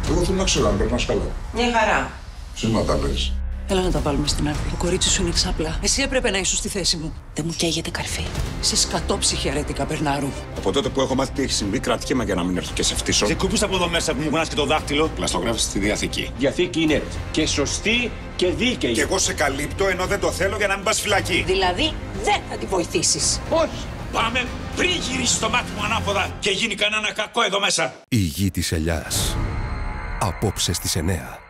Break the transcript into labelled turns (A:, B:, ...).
A: Εγώ θέλω να ξέρω αν περνάς καλά.
B: Μια χαρά.
A: Ψέματα λες.
C: Έλα να τα βάλουμε στην άκρη. Το κορίτσι σου είναι εξάπλα. Εσύ έπρεπε να ήσουν στη θέση μου. Δεν μου καίγεται καρφί. Σε σκατόψυχη αρέτικα, Μπερνάρου.
D: Από τότε που έχω μάθει τι έχει συμβεί, κρατιέμαι για να μην έρθω και σε φτύσω.
E: Σε κούπισα από εδώ μέσα που μου κουνάς και το δάχτυλο.
D: Πλαστογράφησε στη Διαθήκη.
E: Διαθήκη είναι και σωστή και δίκαιη.
D: Και εγώ σε καλύπτω ενώ δεν το θέλω για να μην πας φυλακή.
C: Δηλαδή, δεν θα τη βοηθήσεις.
E: Όχι. Πάμε πριν γυρίσει το μάτι μου ανάποδα και γίνει κανένα κακό εδώ μέσα.
F: Η γη της ελιάς. Απόψε στις 9.